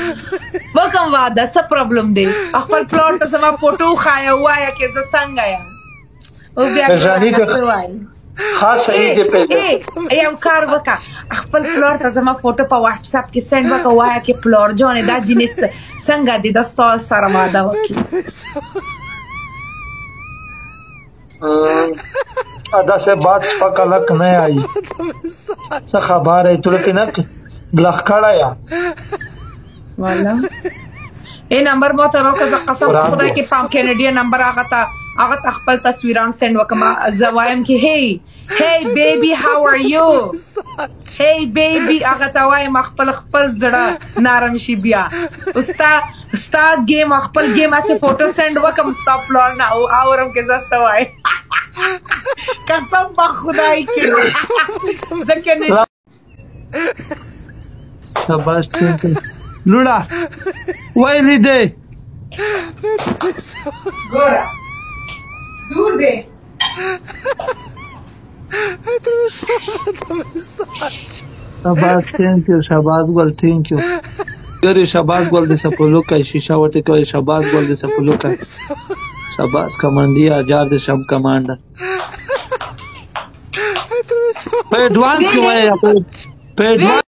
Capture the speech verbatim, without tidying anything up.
وکم واده څه پرابلم دی خپل پلار ته زما فوټو خایه وایه کې زه څنګه یم او بیا څه وایي خاص صحیح دی پیژنه یو کار وکړه خپل پلار ته زما فوټو په واتس اپ کې سند وکړه وایه کې پلار جانې دا جنس څنګه دی دا ستا سره واده وکړي داسې بات سپک الک نه آئی څه خبر ہے تو لکه نه بلخ کړه یا والا ای نمبر ما ته راکړه زه قسم خدای کې پام کینیډین نمبر هغه ته هغه ته خپل تصویران سند وکړم زه وایم کې هی هی بیبي هاو آر یو هی بیبي هغه ته وایم خپل خپل زړه نرم شي بیا ستا ستا گیم خپل گیم اسې فوټو سند وکړم ستا پلار نه اورم کې زه څه وایم قسم په خدای کې ځکه نه شاباش لوړه ویلې دی ګوره دور دی شاباش تھینک یو شاباش ګل تھینک یو ګورې شاباش ګل د سپولو کوي شیشه ورته کوي شاباش ګل د سپولو کوي شاباش کمانډي آزاد شم کمانډر په ډوانس کې وایي په ډوانس